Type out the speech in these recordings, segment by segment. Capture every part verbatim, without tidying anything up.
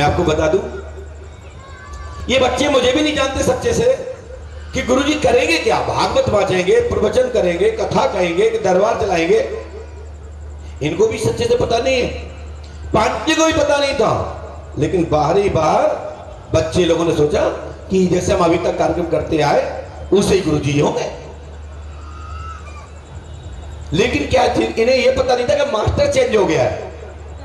मैं आपको बता दूं, ये बच्चे मुझे भी नहीं जानते सच्चे से कि गुरुजी करेंगे क्या। भागवत वाचेंगे, प्रवचन करेंगे, कथा कहेंगे, दरबार चलाएंगे, इनको भी सच्चे से पता नहीं है। पांडे को भी पता नहीं था, लेकिन बाहर ही बाहर बच्चे लोगों ने सोचा कि जैसे हम अभी तक कार्यक्रम करते आए उसे ही गुरुजी होंगे। लेकिन क्या इन्हें यह पता नहीं था कि मास्टर चेंज हो गया है।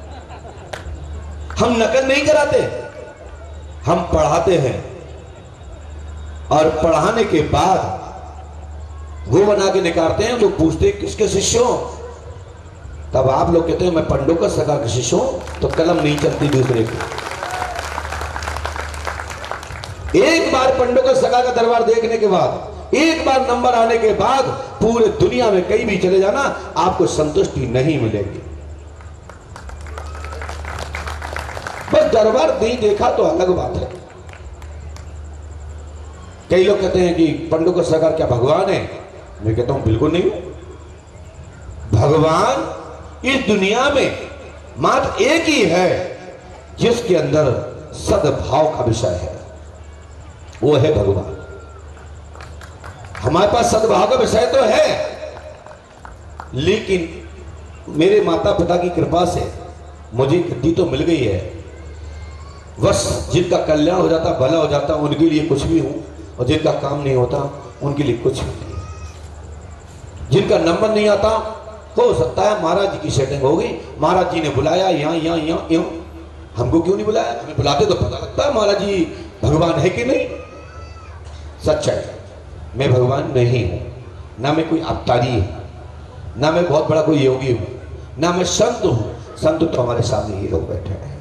हम नकल नहीं कराते, हम पढ़ाते हैं, और पढ़ाने के बाद वो बना के निकालते हैं। लोग पूछते हैं किसके शिष्य हो, तब आप लोग कहते हैं मैं पंडों का सगा के शिष्य हूं, तो कलम नहीं चलती दूसरे की। एक बार पंडों का सगा का दरबार देखने के बाद, एक बार नंबर आने के बाद पूरे दुनिया में कहीं भी चले जाना, आपको संतुष्टि नहीं मिलेगी। बस दरबार नहीं देखा तो अलग बात है। कई लोग कहते हैं कि पंडों का सगा क्या भगवान है? मैं कहता हूं बिल्कुल नहीं। भगवान इस दुनिया में मात्र एक ही है जिसके अंदर सद्भाव का विषय है, वो है भगवान। हमारे पास सद्भाव का विषय तो है, लेकिन मेरे माता पिता की कृपा से मुझे गद्दी तो मिल गई है। बस जिनका कल्याण हो जाता, भला हो जाता, उनके लिए कुछ भी हूं, और जिनका काम नहीं होता उनके लिए कुछ भी नहीं। जिनका नंबर नहीं आता, हो सकता है महाराज जी की सेटिंग हो गई, महाराज जी ने बुलाया यहाँ यहाँ यहाँ यहाँ, हमको क्यों नहीं बुलाया? हमें बुलाते तो पता लगता है महाराज जी भगवान है कि नहीं। सच्चाई मैं भगवान नहीं हूं, ना मैं कोई अवतारी हूं, ना मैं बहुत बड़ा कोई योगी हूं, ना मैं संत हूं। संत तो हमारे सामने ही लोग बैठे हैं।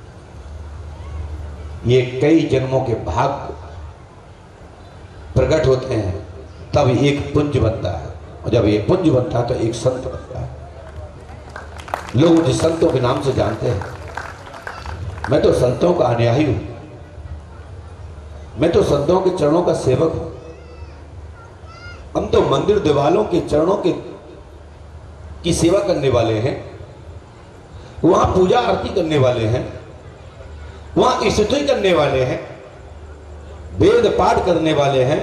ये कई जन्मों के भाग प्रकट होते हैं, तब एक पुंज बनता है, और जब ये पुंज बनता है तो एक संत बनता है। लोग मुझे संतों के नाम से जानते हैं। मैं तो संतों का अनुयायी हूं, मैं तो संतों के चरणों का सेवक हूं। हम तो मंदिर दीवालों के चरणों के की सेवा करने वाले हैं, वहां पूजा आरती करने वाले हैं, वहां स्तुति करने वाले हैं, वेद पाठ करने वाले हैं,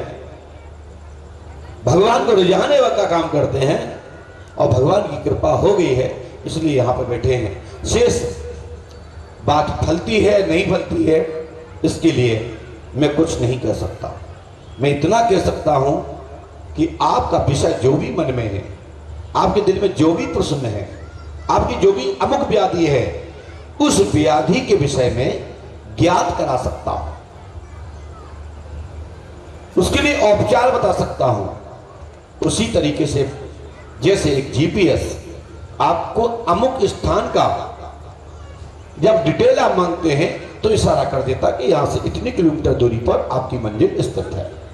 भगवान को रिझाने का काम करते हैं, और भगवान की कृपा हो गई है इसलिए यहां पर बैठे हैं। शेष बात फलती है नहीं फलती है, इसके लिए मैं कुछ नहीं कह सकता। मैं इतना कह सकता हूं कि आपका विषय जो भी मन में है, आपके दिल में जो भी प्रश्न है, आपकी जो भी अमुक व्याधि है, उस व्याधि के विषय में ज्ञात करा सकता हूं, उसके लिए उपचार बता सकता हूं। उसी तरीके से जैसे एक जीपीएस आपको अमुक स्थान का जब डिटेल आप मांगते हैं तो इशारा कर देता कि यहां से इतने किलोमीटर दूरी पर आपकी मंजिल स्थित है।